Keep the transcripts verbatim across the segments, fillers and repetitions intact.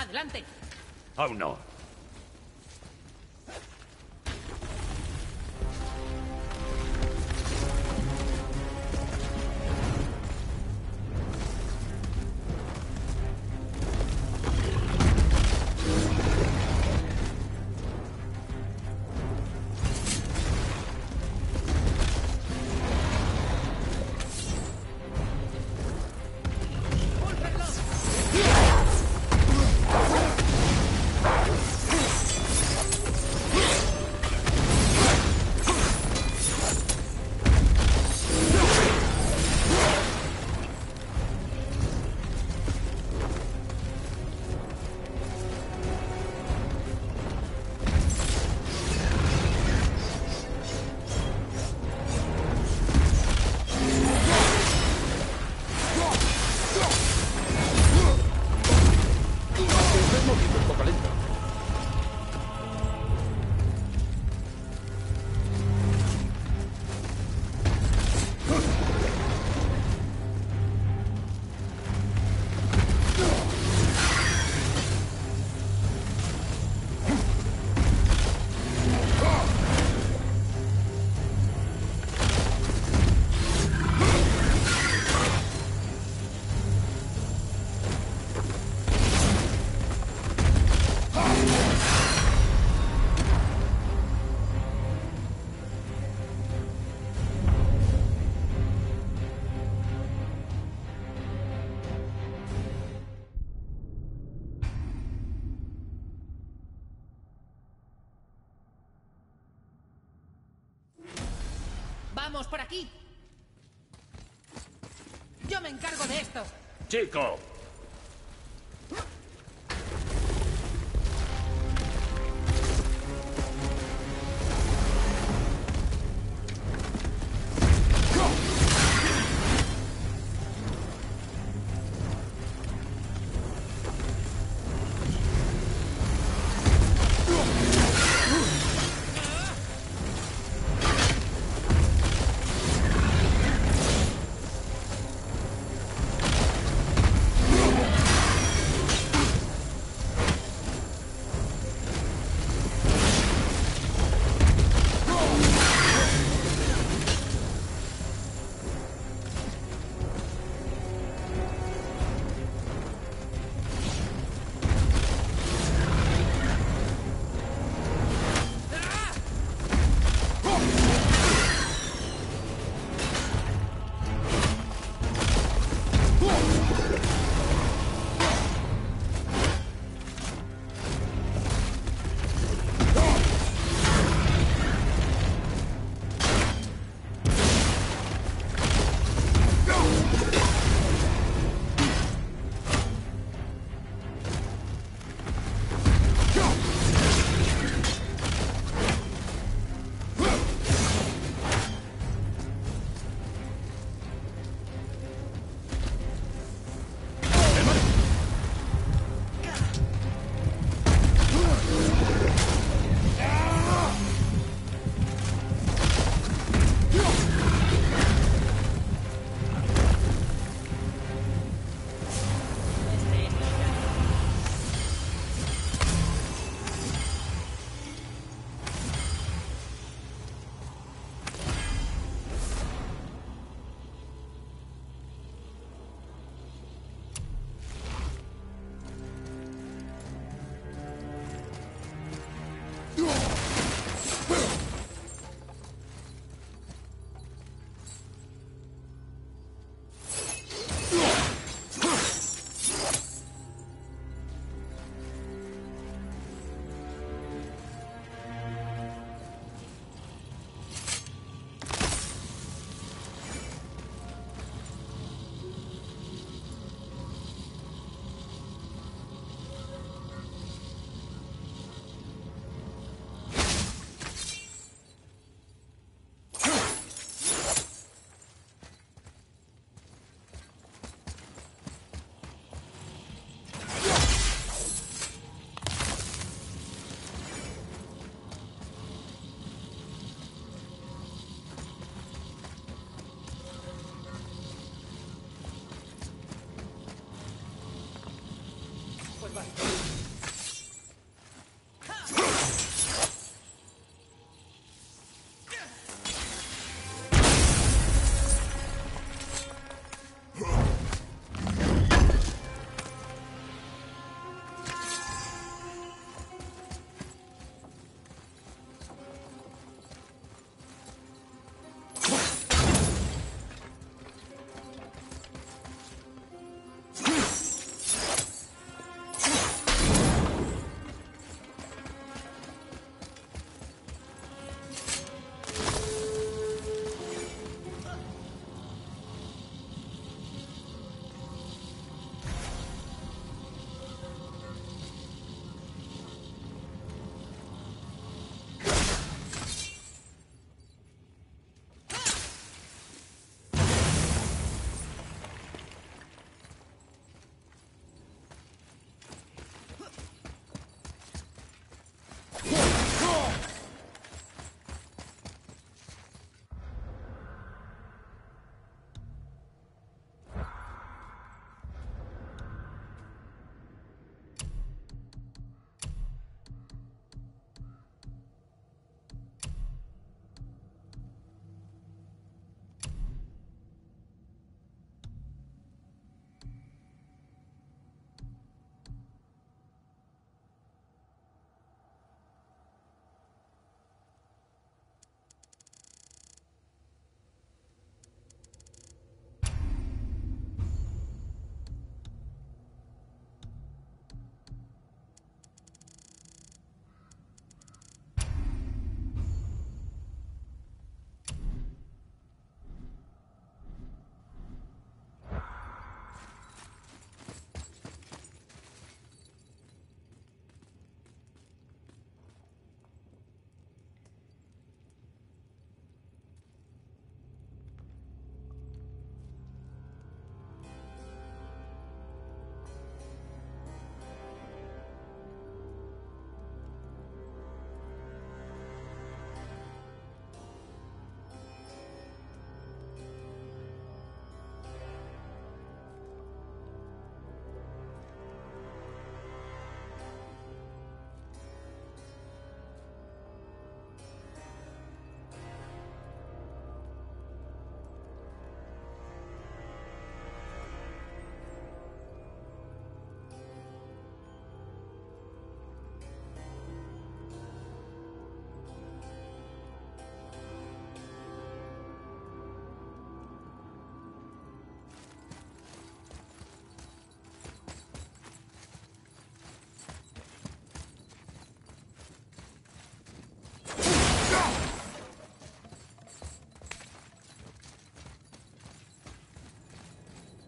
¡Adelante! Aún no. ¡Vamos, por aquí! ¡Yo me encargo de esto! ¡Chico! Pues vale.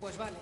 Pues vale.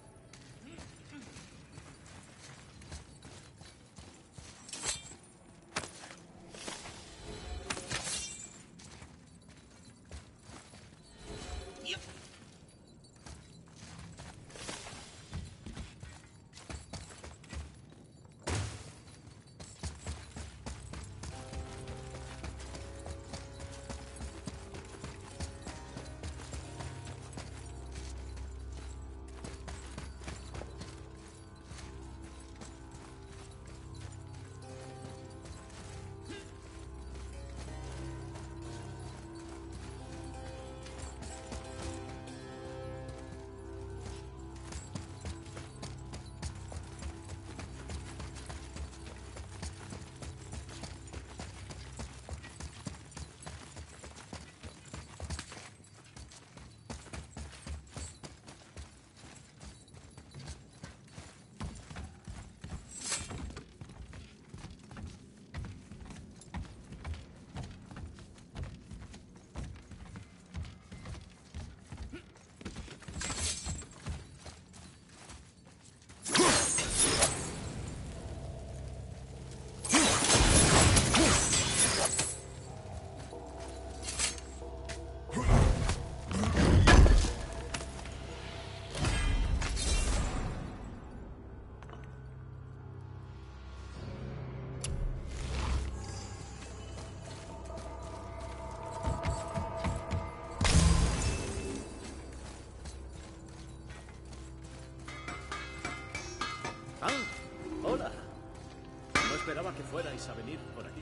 Esperaba que fuerais a venir por aquí.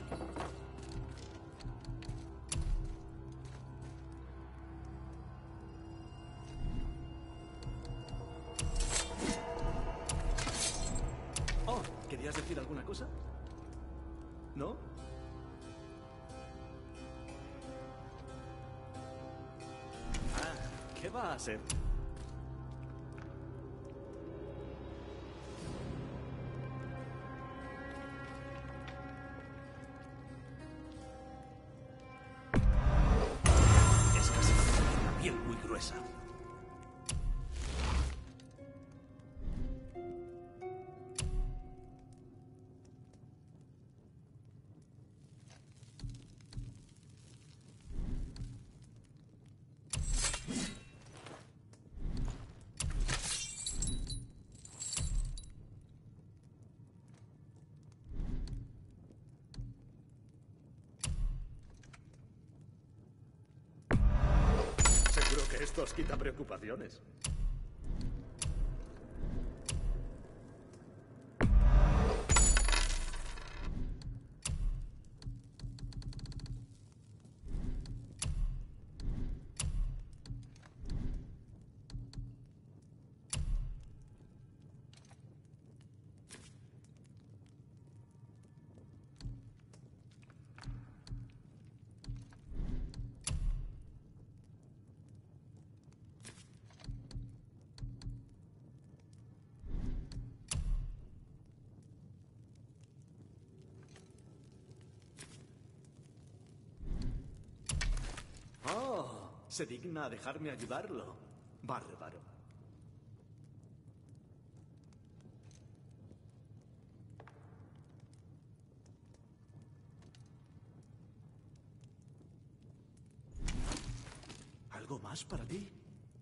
Oh, ¿querías decir alguna cosa? ¿No? Ah, ¿qué va a ser? Seguro que esto os quita preocupaciones. Oh, se digna a dejarme ayudarlo. Bárbaro. ¿Algo más para ti?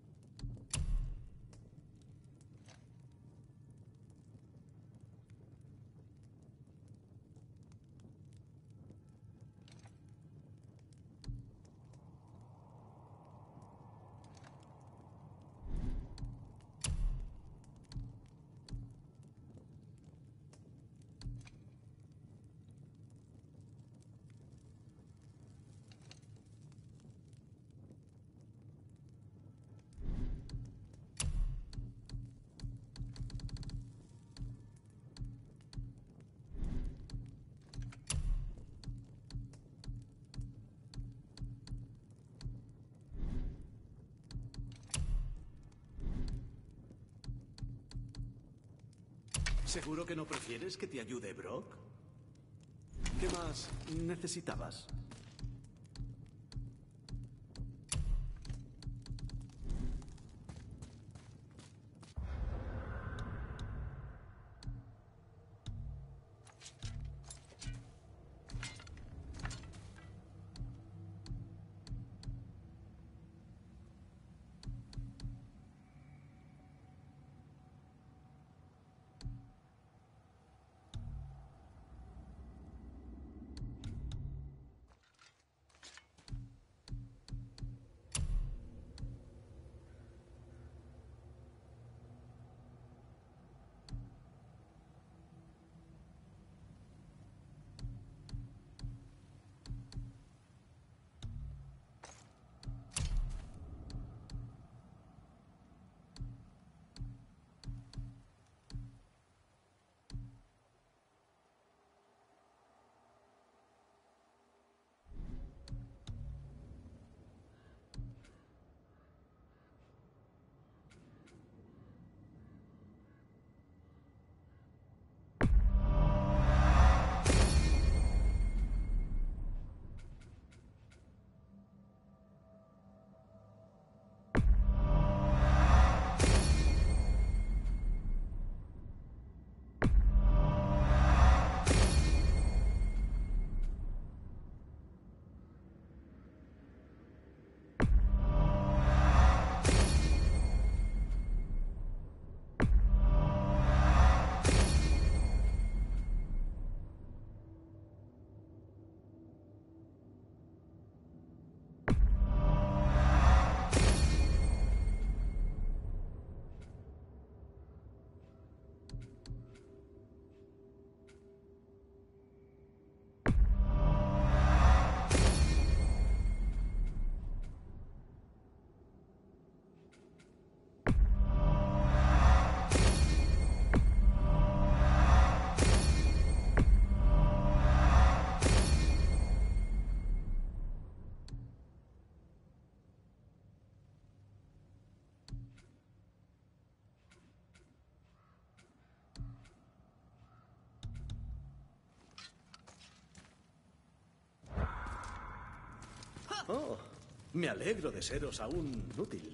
¿Seguro que no prefieres que te ayude Brok? ¿Qué más necesitabas? Oh, me alegro de seros aún útil.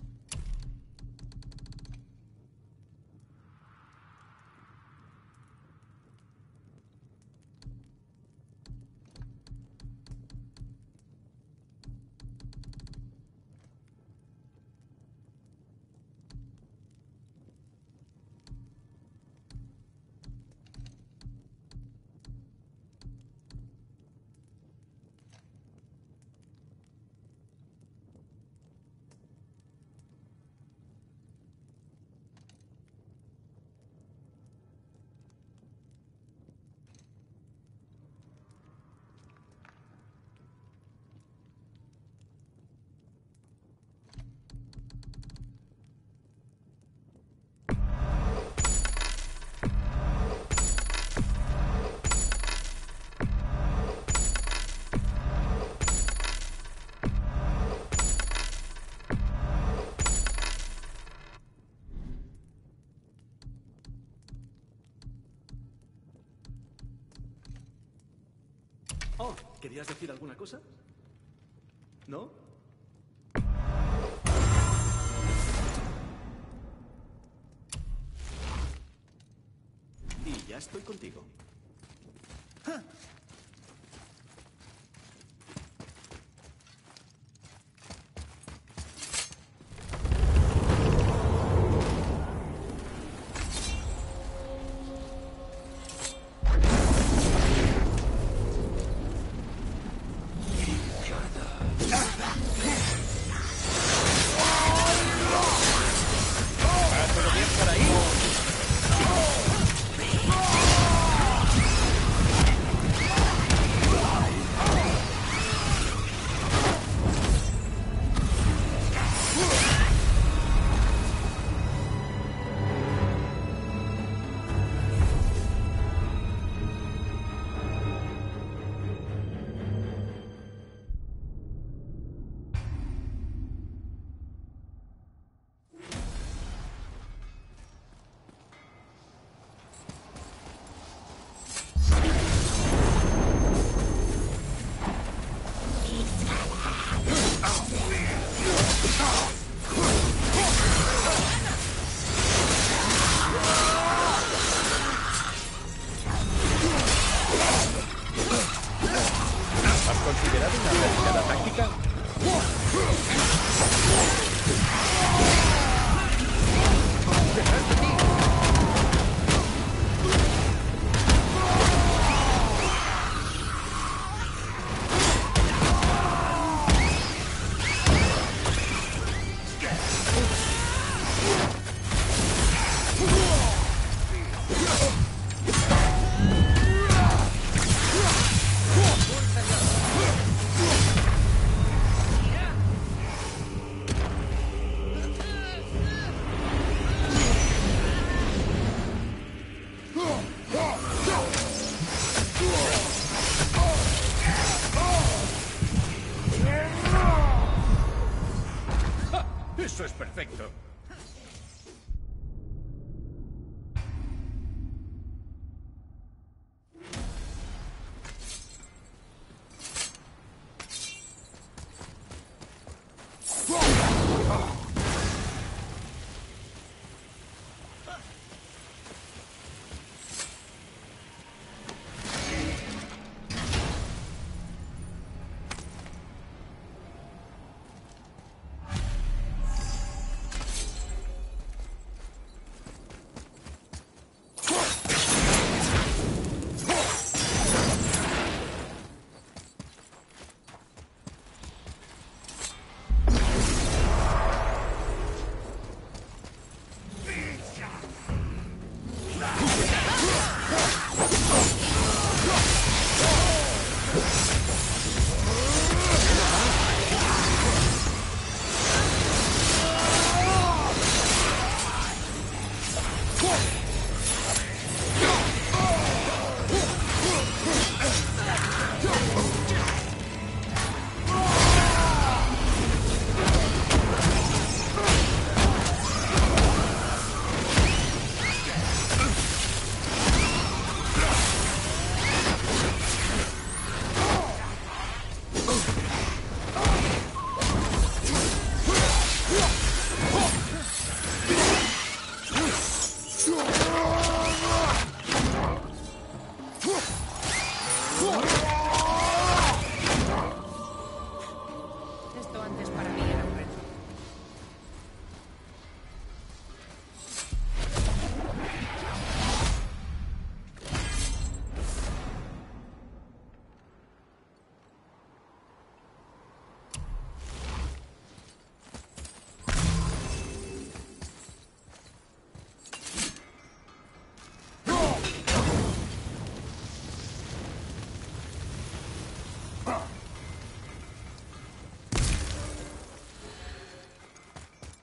Oh, ¿querías decir alguna cosa? ¿No? Y ya estoy contigo.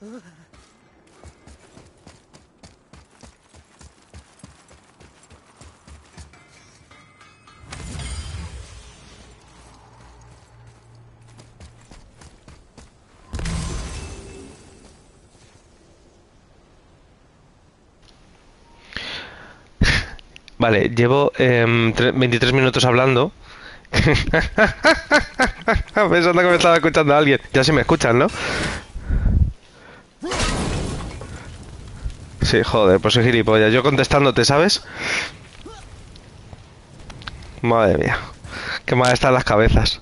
Vale, llevo eh, veintitrés minutos hablando. Pensando que me estaba escuchando a alguien. Ya sí me escuchan, ¿no? Sí, joder, pues soy gilipollas. Yo contestándote, ¿sabes? Madre mía. Qué mal están las cabezas.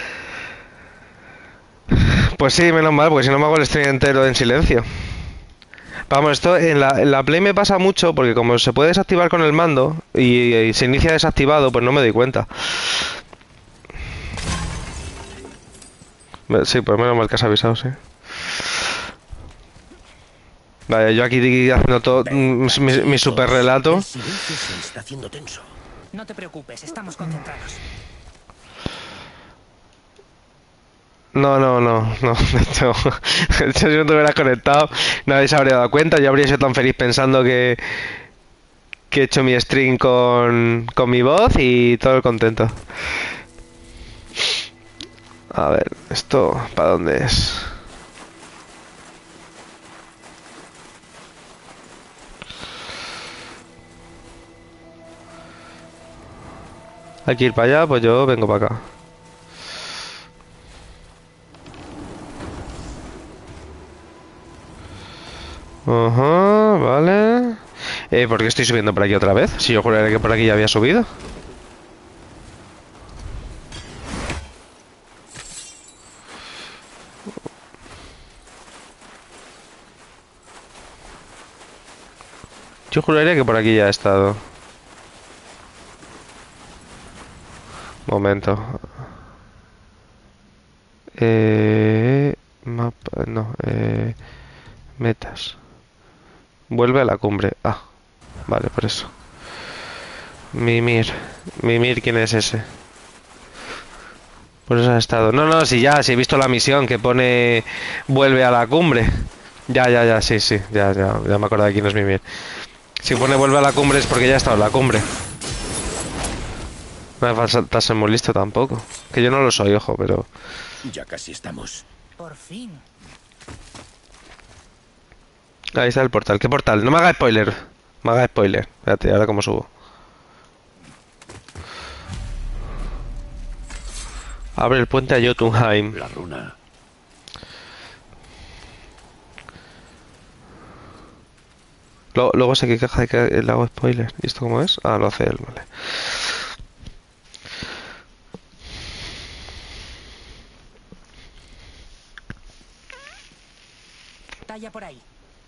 Pues sí, menos mal, porque si no me hago el stream entero en silencio. Vamos, esto en la, en la Play me pasa mucho porque como se puede desactivar con el mando y, y se inicia desactivado, pues no me doy cuenta. Sí, pues menos mal que has avisado, sí. Vale, yo aquí haciendo todo mi, mi super relato. El silencio se está haciendo tenso. No te preocupes, estamos concentrados. No, no, no, no, de hecho, de hecho, si no te hubieras conectado, nadie se habría dado cuenta. Yo habría sido tan feliz pensando que, que he hecho mi stream con, con mi voz y todo el contento. A ver, esto, ¿para dónde es? Hay que ir para allá, pues yo vengo para acá. Ajá, vale. Eh, ¿por qué estoy subiendo por aquí otra vez? Si yo juraría que por aquí ya había subido. Yo juraría que por aquí ya he estado. Momento. Eh... Mapa... No, eh... Metas. Vuelve a la cumbre. Ah, vale, por eso. Mimir. Mimir, ¿quién es ese? Por eso ha estado. No, no, si ya, si he visto la misión que pone vuelve a la cumbre. Ya, ya, ya, sí, sí, ya, ya, ya me acuerdo de quién es Mimir. Si pone vuelve a la cumbre es porque ya ha estado en la cumbre. No me falta ser muy listo tampoco. Que yo no lo soy, ojo, pero... Ya casi estamos. Por fin. Ahí está el portal. ¿Qué portal? No me haga spoiler. Me haga spoiler. Espérate, ahora cómo subo. Abre el puente a Jotunheim. La runa. Luego, luego se queja de que le hago spoiler. ¿Y esto cómo es? Ah, lo hace él, vale. Talla por ahí.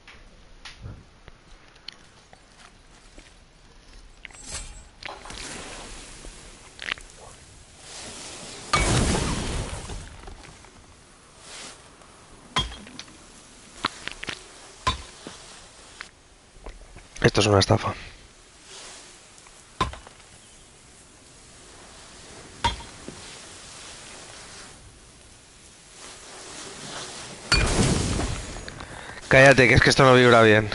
Esto es una estafa. Cállate, que es que esto no vibra bien.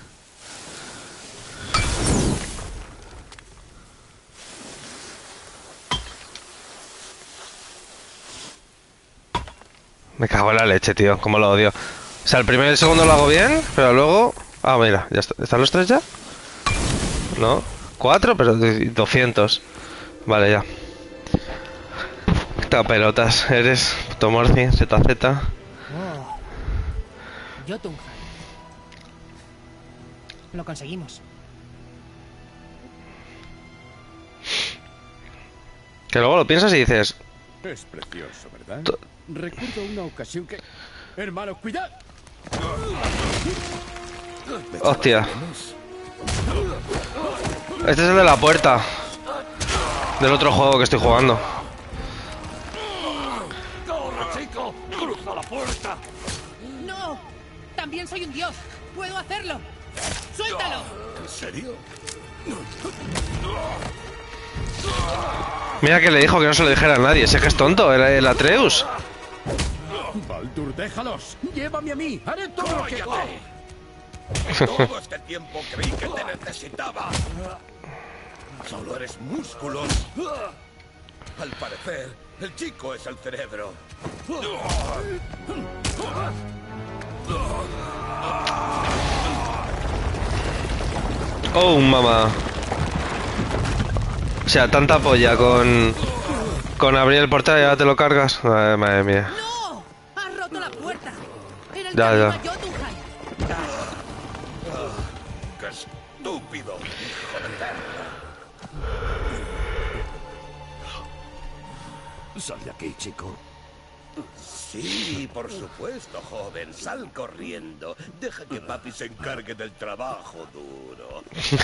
Me cago en la leche, tío. Cómo lo odio. O sea, el primero y el segundo lo hago bien, pero luego... Ah, mira, ya está. ¿Están los tres ya? No. Cuatro, pero doscientos. Vale, ya. Qué pelotas. Eres Tomorci, Z Z. Oh. Jotunheim. Lo conseguimos. Que luego lo piensas y dices... Es precioso, ¿verdad? To- Recuerdo una ocasión que... Hermano, cuidado. Hostia. Este es el de la puerta. Del otro juego que estoy jugando. ¡Corre, chico! ¡Cruza la puerta! ¡No! ¡También soy un dios! ¡Puedo hacerlo! ¡Suéltalo! ¿En serio? Mira que le dijo que no se lo dijera a nadie. Ese que es tonto, el, el Atreus. Baldur, déjalos. Llévame a mí. Haré todo lo que... ¡Cállate! Todo este tiempo creí que te necesitaba. Solo eres músculos. Al parecer, el chico es el cerebro. Oh, mamá. O sea, tanta polla con... Con abrir el portal y ahora te lo cargas. Ay, madre mía. ¡No! ¡Has roto la puerta! ¡Era el Ya, camino ya. a Jotunheim! ¡Qué estúpido, hijo de perra! Sal de aquí, chico. Sí, por supuesto, joven. Sal corriendo. Deja que papi se encargue del trabajo duro.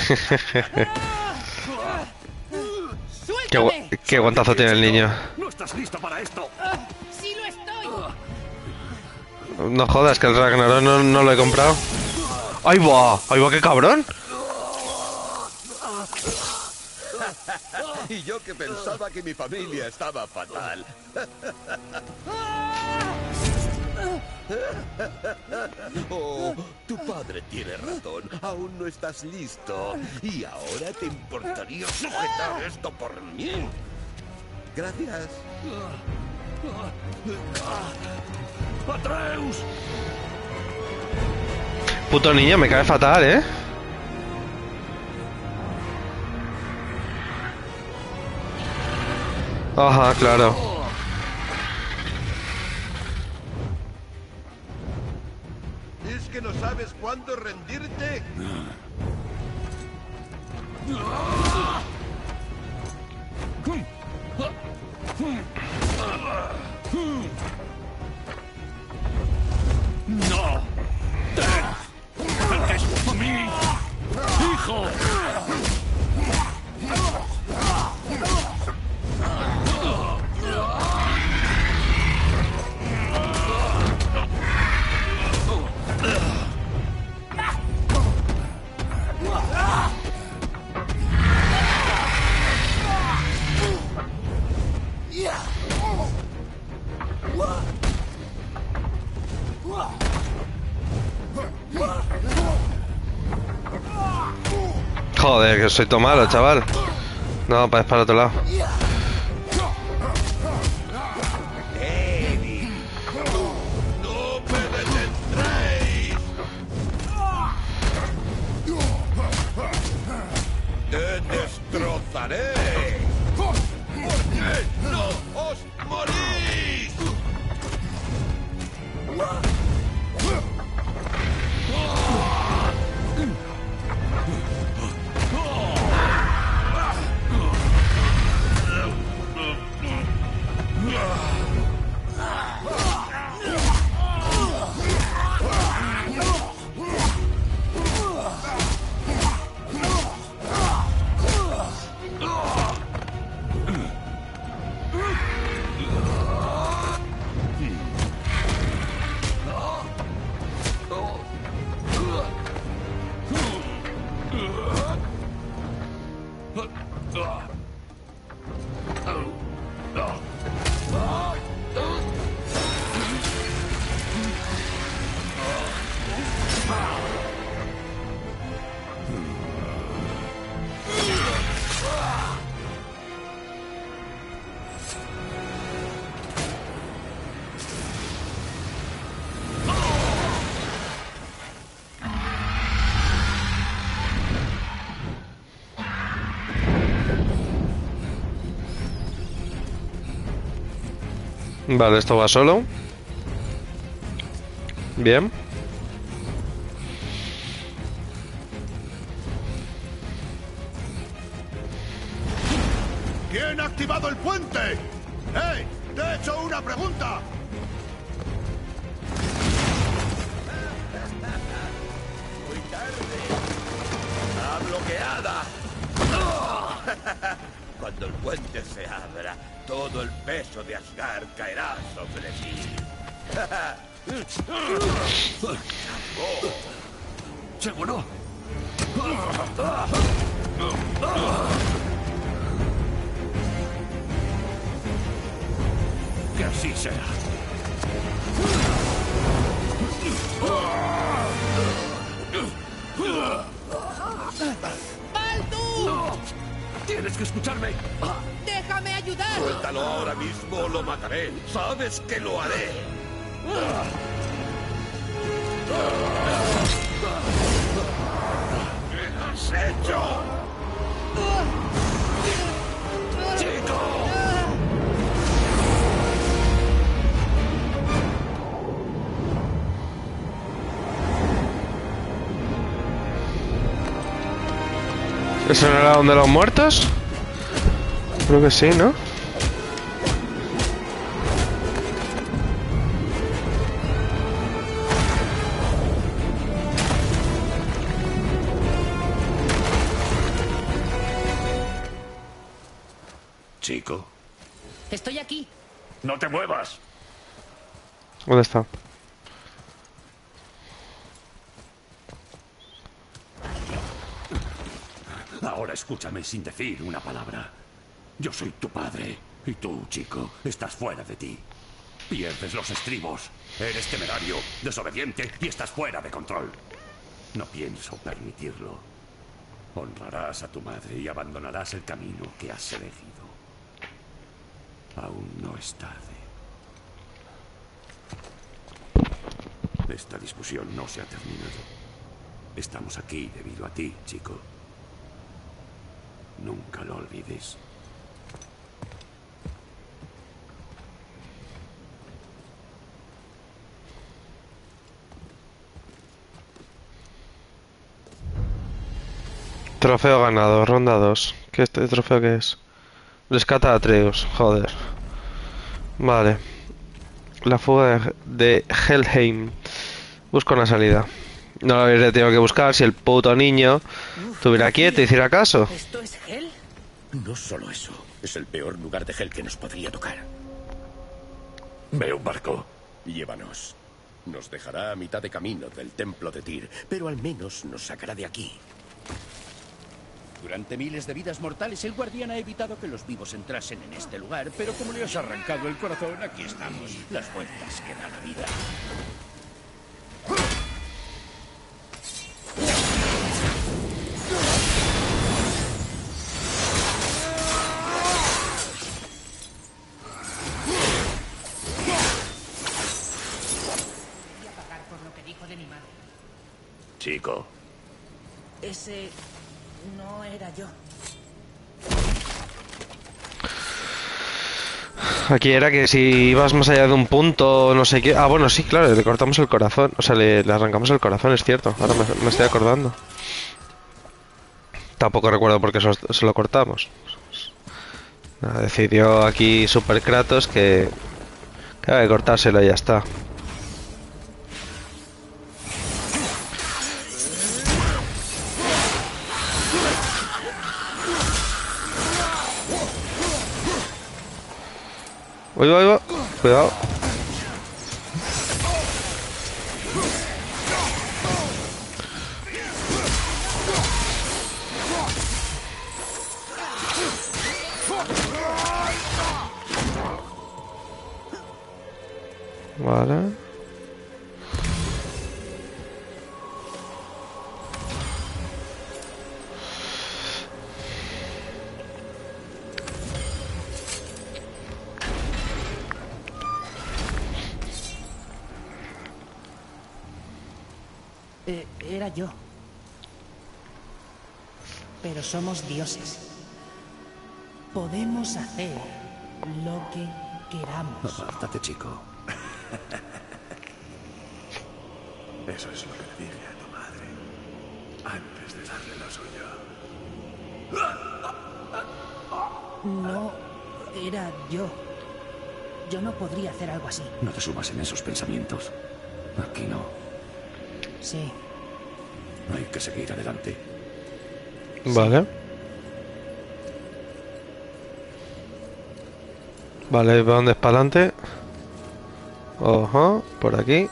Qué, gu- ¡Suéltame! qué guantazo tiene el niño. No estás lista para esto. Ah, ¡Sí lo estoy! No jodas, que el Ragnarok no, no lo he comprado. ¡Ay, va! ¡Ay, va, qué cabrón! Y yo que pensaba que mi familia estaba fatal. Oh, tu padre tiene razón. Aún no estás listo. Y ahora te importaría sujetar esto por mí. Gracias. ¡Atreus! Puto niño, me cae fatal, ¿eh? Ajá, claro. ¿Es que no sabes cuándo rendirte? ¡No! ¡Te acerques a mí! ¡Hijo! Joder, que soy todo malo, chaval. No, para, para el otro lado. ¡No me detendréis! ¡Te destrozaré! ¿Por qué no os morís? Vale, esto va solo. Bien. ¿Quién ha activado el puente? ¡Hey! ¡Te he hecho una pregunta! Muy tarde. ¡Está bloqueada! Cuando el puente se abra, todo el peso de Asgard caerá sobre ti. ¿Seguro? Que así será. ¡Baldur! ¡No! ¡Tienes que escucharme! ¡Déjame ayudar! Suéltalo ahora mismo o lo mataré. Sabes que lo haré. ¿Qué has hecho? ¡Chico! ¿Eso no era donde los muertos? Creo que sí, ¿no? Chico, Estoy aquí. no te muevas. ¿Dónde está? Ahora escúchame sin decir una palabra. Yo soy tu padre. Y tú, chico, estás fuera de ti. Pierdes los estribos. Eres temerario, desobediente y estás fuera de control. No pienso permitirlo. Honrarás a tu madre y abandonarás el camino que has elegido. Aún no es tarde. Esta discusión no se ha terminado. Estamos aquí debido a ti, chico. Nunca lo olvides. Trofeo ganado, ronda dos. ¿Qué este trofeo qué es? Rescata a Atreus, joder. Vale. La fuga de, de Helheim. Busco una salida. No lo habría tenido que buscar si el puto niño estuviera quieto y hiciera caso. ¿Esto es Hel? No solo eso. Es el peor lugar de Hel que nos podría tocar. Veo un barco. Llévanos. Nos dejará a mitad de camino del templo de Tyr, pero al menos nos sacará de aquí. Durante miles de vidas mortales, el guardián ha evitado que los vivos entrasen en este lugar, pero como le has arrancado el corazón, aquí estamos. Las vueltas que da la vida. Voy a pagar por lo que dijo de mi madre. Chico, Ese no era yo. Aquí era que si ibas más allá de un punto, no sé qué... Ah, bueno, sí, claro, le cortamos el corazón. O sea, le, le arrancamos el corazón, es cierto. Ahora me, me estoy acordando. Tampoco recuerdo por qué se, se lo cortamos. Nada, decidió aquí Super Kratos que... Que había que cortárselo y ya está. Uy, uy, uy, cuidado. Vale. Eh, era yo. Pero somos dioses. Podemos hacer lo que queramos. apártate, chico. Eso es lo que le dije a tu madre antes de darle lo suyo. No era yo. Yo no podría hacer algo así. No te sumas en esos pensamientos. Aquí no. Sí. Hay que seguir adelante. Vale. Vale, ¿para dónde es para adelante? Ojo, por aquí.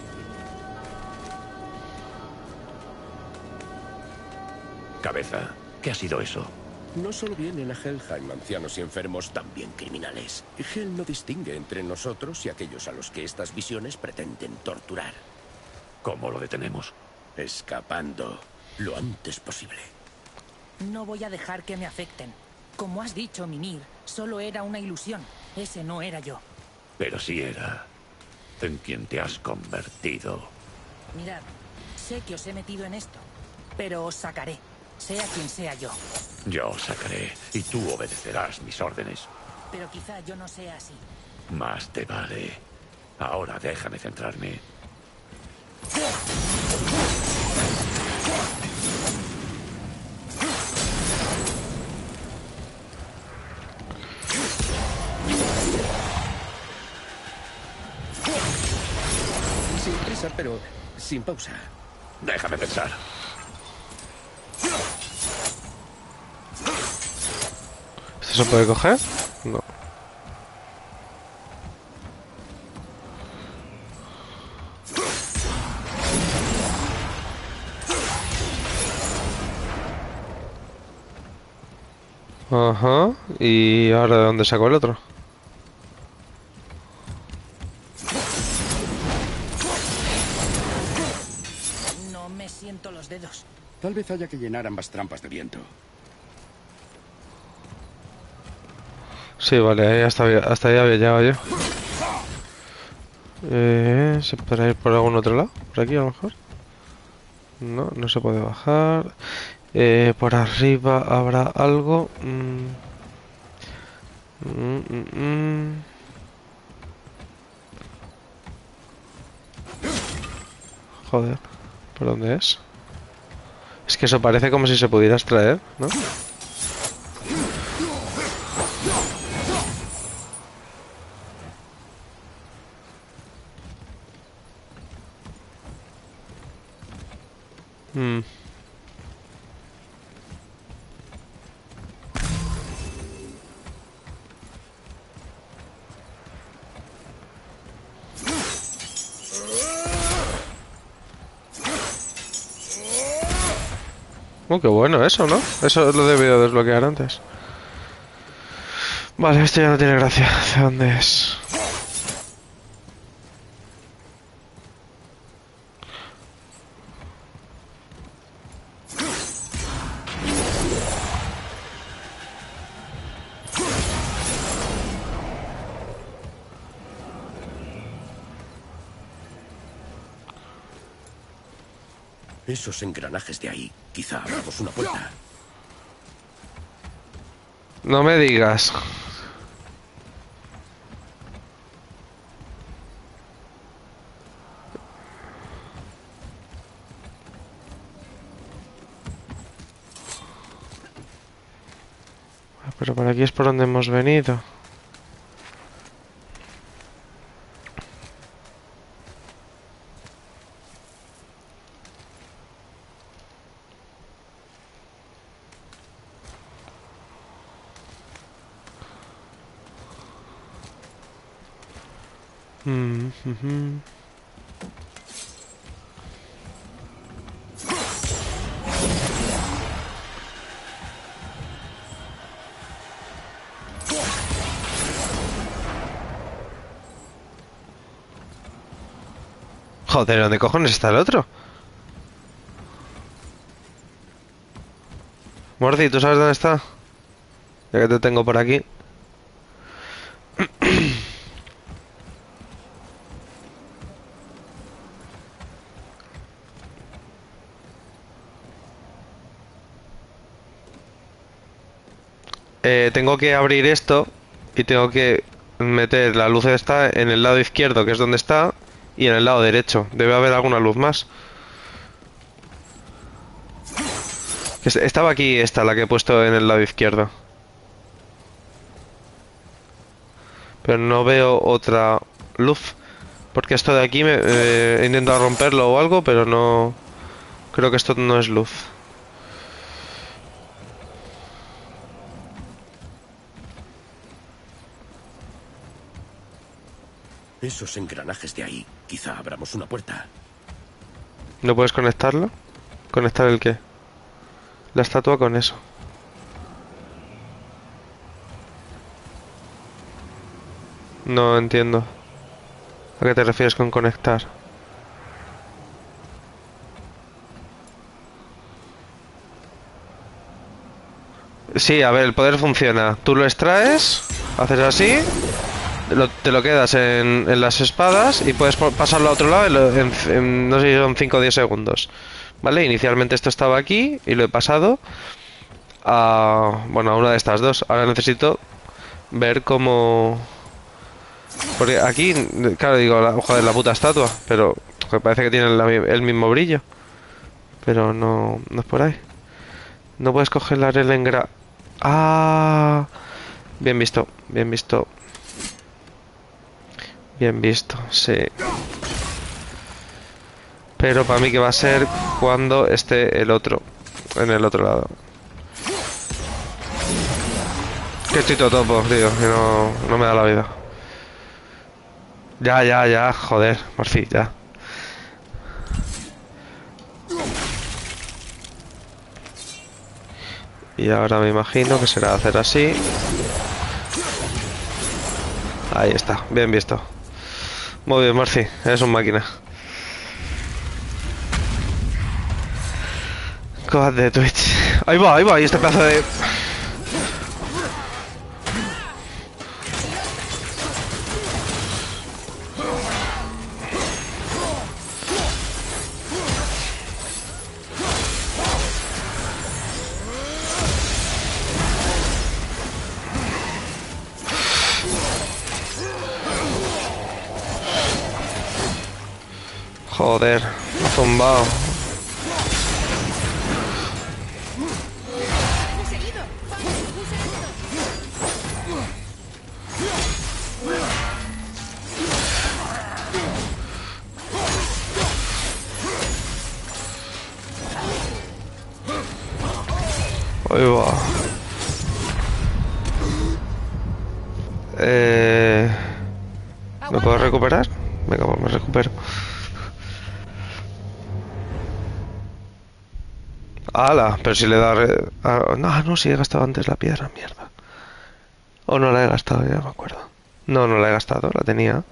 Cabeza, ¿qué ha sido eso? No solo vienen a Helheim ancianos y enfermos, también criminales. Hel no distingue entre nosotros y aquellos a los que estas visiones pretenden torturar. ¿Cómo lo detenemos? Escapando lo antes posible. No voy a dejar que me afecten. Como has dicho, Mimir, solo era una ilusión. Ese no era yo. Pero sí era en quien te has convertido. Mirad, sé que os he metido en esto, pero os sacaré, sea quien sea yo. Yo os sacaré y tú obedecerás mis órdenes. Pero quizá yo no sea así. Más te vale. Ahora déjame centrarme. Sin prisa, pero sin pausa. Déjame pensar. ¿Esto se puede coger? No. Ajá. ¿Y ahora de dónde saco el otro? No me siento los dedos. Tal vez haya que llenar ambas trampas de viento. Sí, vale, ahí hasta, hasta ahí había llegado yo. Eh, ¿Se podrá ir por algún otro lado? ¿Por aquí a lo mejor? No, no se puede bajar. Eh, por arriba habrá algo. Mm. Mm, mm, mm. Joder, ¿por dónde es? Es que eso parece como si se pudiera extraer, ¿no? Mm. Oh, qué bueno eso, ¿no? Eso lo debí de desbloquear antes. Vale, esto ya no tiene gracia. ¿De dónde es? Esos engranajes de ahí. Quizá abramos una puerta. No me digas. Pero por aquí es por donde hemos venido. Mm, ujú. Joder, ¿dónde cojones está el otro? Morty, ¿tú sabes dónde está? Ya que te tengo por aquí. Eh, tengo que abrir esto y tengo que meter la luz esta en el lado izquierdo, que es donde está, y en el lado derecho. Debe haber alguna luz más. Que es- Estaba aquí esta, la que he puesto en el lado izquierdo. Pero no veo otra luz. Porque esto de aquí me, eh, he intentado romperlo o algo, pero no... Creo que esto no es luz. Esos engranajes de ahí. Quizá abramos una puerta. ¿No puedes conectarlo? ¿Conectar el qué? La estatua con eso. No entiendo. ¿A qué te refieres con conectar? Sí, a ver, el poder funciona. Tú lo extraes, haces así, lo- te lo quedas en, en las espadas y puedes po- pasarlo a otro lado en, lo- en- en- no sé si son cinco o diez segundos. ¿Vale? Inicialmente esto estaba aquí y lo he pasado a, bueno, a una de estas dos. Ahora necesito ver cómo... Porque aquí, claro, digo, la, joder, la puta estatua, pero me parece que tiene la mi- el mismo brillo. Pero no, no es por ahí. No puedes coger la relengra. Ah, bien visto, bien visto. Bien visto, sí. Pero para mí que va a ser cuando esté el otro, en el otro lado. Que estoy todo topo, tío, que no, no me da la vida. Ya, ya, ya, joder, por fin, ya. Y ahora me imagino que será hacer así. Ahí está, bien visto. Muy bien, Marci, eres un máquina. God de Twitch. Ahí va, ahí va, y este pedazo de... Joder, me ha zumbado. Ahí va. Eh... ¿Me puedo recuperar? Venga, pues me recupero. ¡Hala! Pero si le da... Re... Ah, no, no, si he gastado antes la piedra, mierda. O no la he gastado, ya no me acuerdo. No, no la he gastado, la tenía.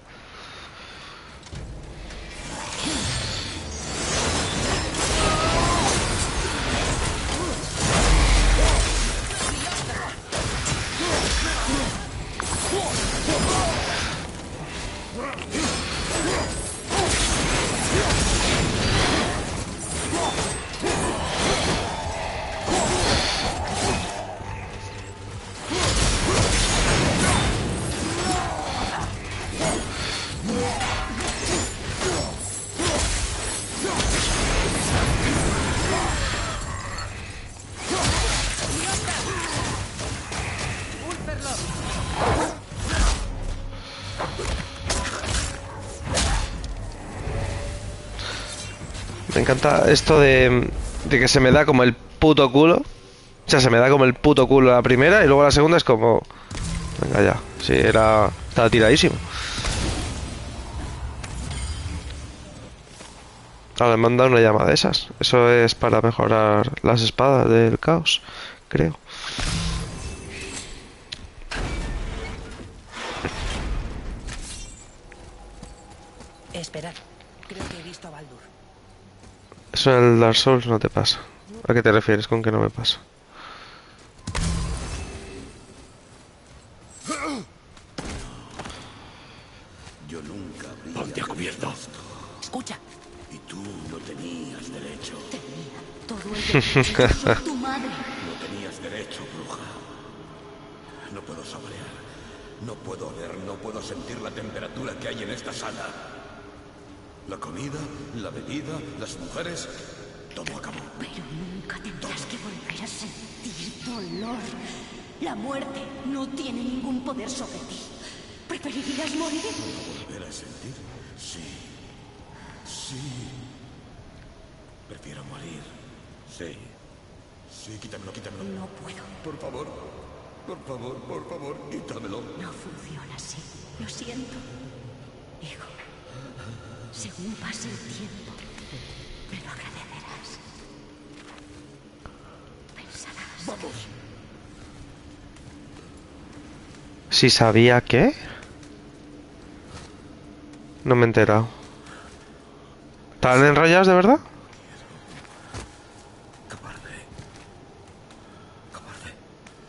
Me encanta esto de, de que se me da como el puto culo. O sea, se me da como el puto culo la primera y luego la segunda es como... Venga ya, sí, era... Estaba tiradísimo. Ahora me han dado una llama de esas. Eso es para mejorar las espadas del caos, creo. Esperad, creo que he visto a Baldur. Eso en el Dark Souls no te pasa. ¿A qué te refieres con que no me pasa? Yo nunca habría... Ponte a cubierto. Escucha, Y tú no tenías derecho. Tenía todo el derecho. Soy tu madre. No tenías derecho, bruja. No puedo saborear. No puedo oler, no puedo sentir la temperatura que hay en esta sala. La comida, la bebida, las mujeres... Todo acabó. Pero nunca tendrás que volver a sentir dolor. La muerte no tiene ningún poder sobre ti. ¿Preferirías morir? ¿Volver a sentir? Sí. Sí. Prefiero morir. Sí. Sí, quítamelo, quítamelo. No puedo. Por favor. Por favor, por favor, quítamelo. No funciona así. Lo siento. Hijo, según pase el tiempo, me lo agradecerás. Pensarás. Vamos. Si sabía qué. No me he enterado. ¿Estaban enrollados de verdad? Cobarde. Cobarde.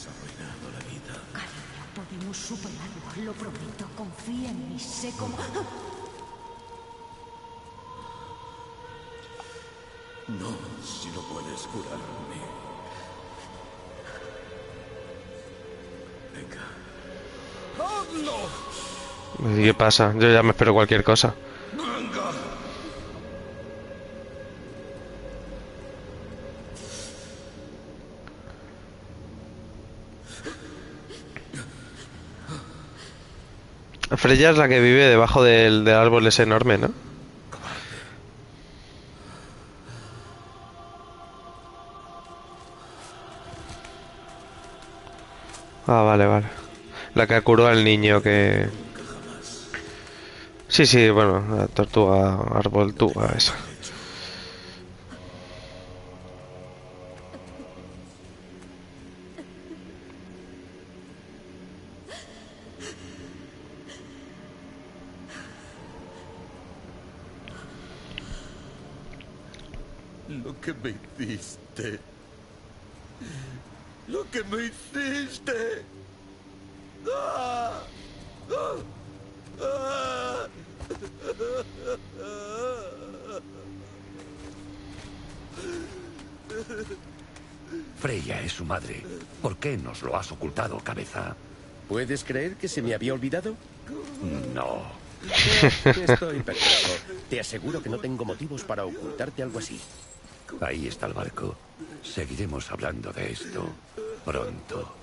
has arruinado la vida. Cariño, podemos superarlo, lo prometo. Confía en mí, sé cómo... No, si no puedes curarme. Venga. ¡Hazlo! ¿Y qué pasa? Yo ya me espero cualquier cosa. ¡Venga! Freya es la que vive debajo del, del árbol ese enorme, ¿no? Ah, vale, vale. La que curó al niño que... Sí, sí, bueno, la tortuga, árbol, tuga, esa. Lo que me hiciste. Lo que me hiciste. ¡Ah! ¡Ah! ¡Ah! Freya es su madre. ¿Por qué nos lo has ocultado, cabeza? ¿Puedes creer que se me había olvidado? No. Estoy perplejo. Te aseguro que no tengo motivos para ocultarte algo así. Ahí está el barco. Seguiremos hablando de esto pronto.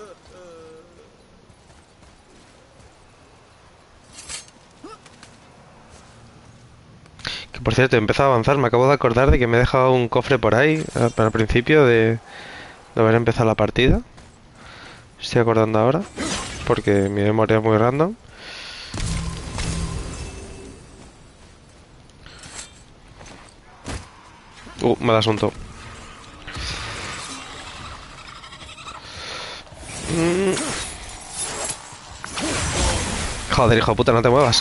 Que por cierto, he empezado a avanzar. Me acabo de acordar de que me he dejado un cofre por ahí eh, para el principio de, de haber empezado la partida. Estoy acordando ahora porque mi memoria es muy random. Uh, mal asunto. Mm. Joder, hijo de puta, no te muevas.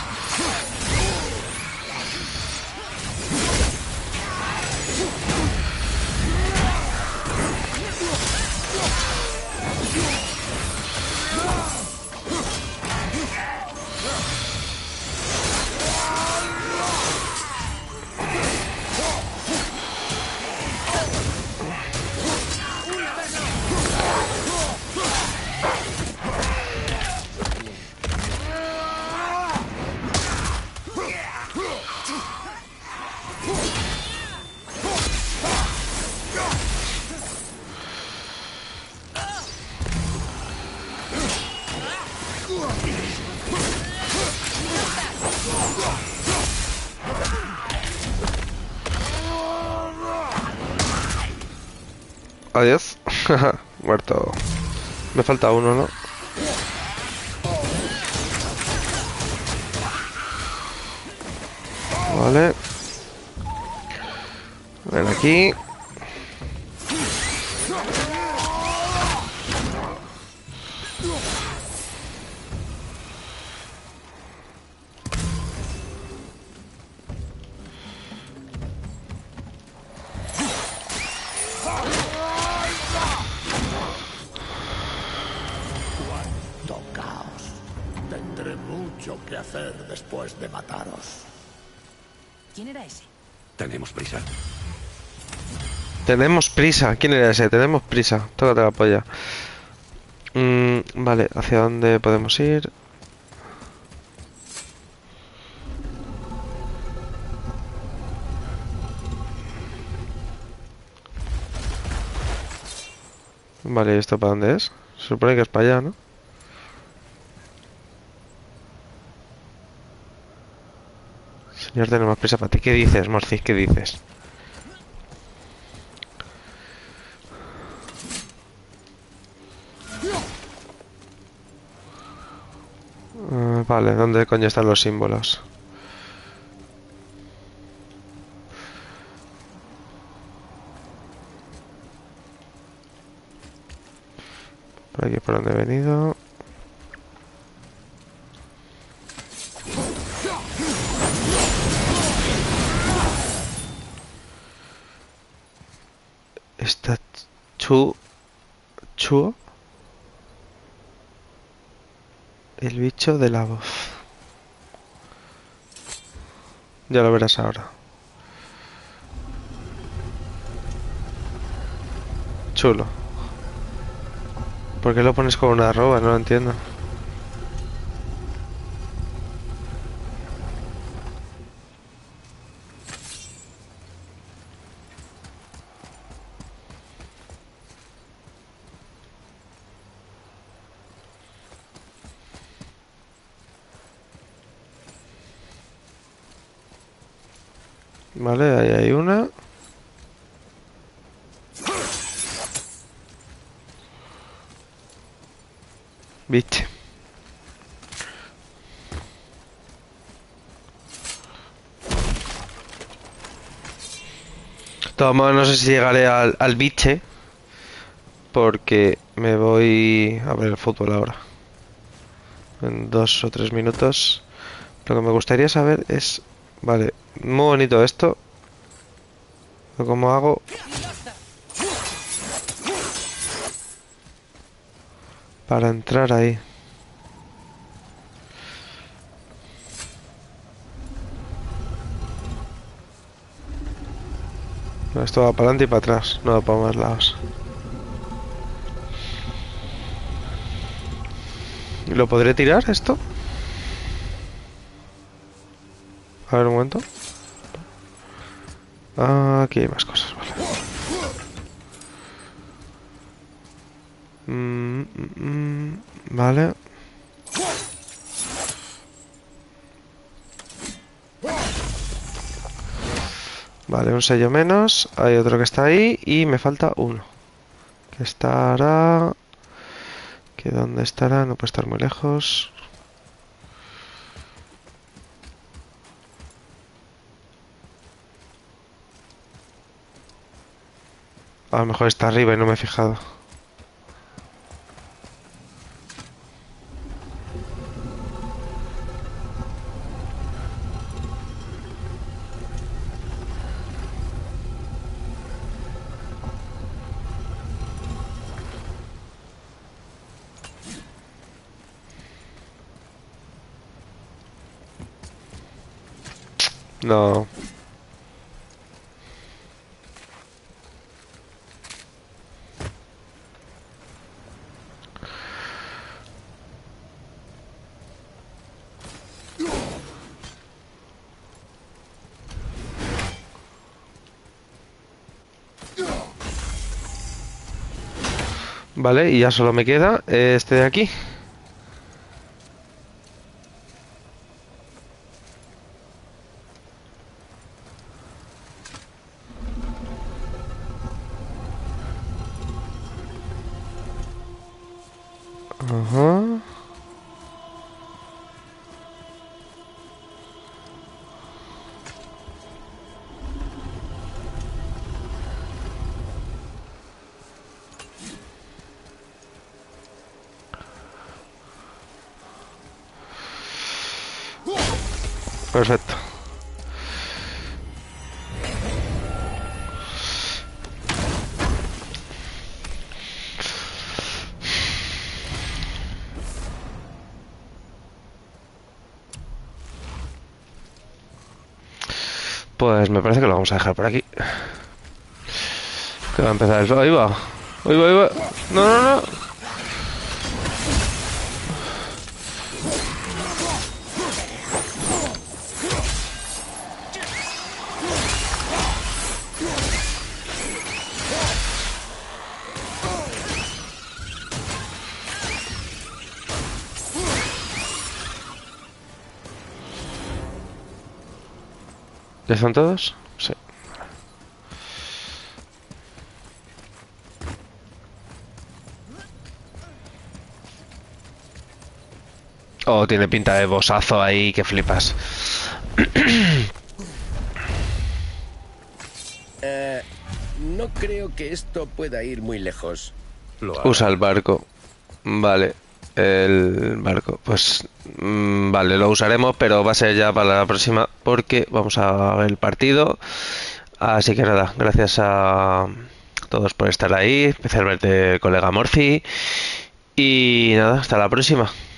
Adiós. Muerto. Me falta uno, ¿no? Vale. Ven aquí. ¿Qué hacer después de mataros? ¿Quién era ese? Tenemos prisa. Tenemos prisa. ¿Quién era ese? Tenemos prisa. Tócate la polla. Mm, vale, ¿hacia dónde podemos ir? Vale, ¿y esto para dónde es? Se supone que es para allá, ¿no? Señor, tenemos prisa para ti. ¿Qué dices, Morcis? ¿Qué dices? Uh, vale, ¿dónde coño están los símbolos? Por aquí por donde he venido. Esta chu... Chuo. El bicho de la voz. Ya lo verás ahora. Chulo. ¿Por qué lo pones con una arroba? No lo entiendo. Vale, ahí hay una. Biche. De todos modos, no sé si llegaré al, al biche. Porque me voy a ver el fútbol ahora. En dos o tres minutos. Lo que me gustaría saber es... Vale, muy bonito esto. Pero ¿cómo hago? Para entrar ahí. No, esto va para adelante y para atrás, no va para más lados. ¿Lo podré tirar esto? A ver un momento. Ah, aquí hay más cosas, vale. Mm, mm, mm, vale. Vale, un sello menos. Hay otro que está ahí y me falta uno. Que estará... ¿Que dónde estará? No puede estar muy lejos. A lo mejor está arriba y no me he fijado. No. Vale, y ya solo me queda este de aquí. Ajá. Perfecto. Pues me parece que lo vamos a dejar por aquí. Que va a empezar el... Ahí va. Ahí va, ahí va. No, no, no. ¿Ya están todos? Sí. Oh, tiene pinta de bosazo ahí, que flipas. Eh, no creo que esto pueda ir muy lejos. Usa el barco. Vale. El barco. Pues... mmm, vale, lo usaremos, pero va a ser ya para la próxima, porque vamos a ver el partido. Así que nada, gracias a todos por estar ahí, especialmente el colega Morphy. Y nada, hasta la próxima.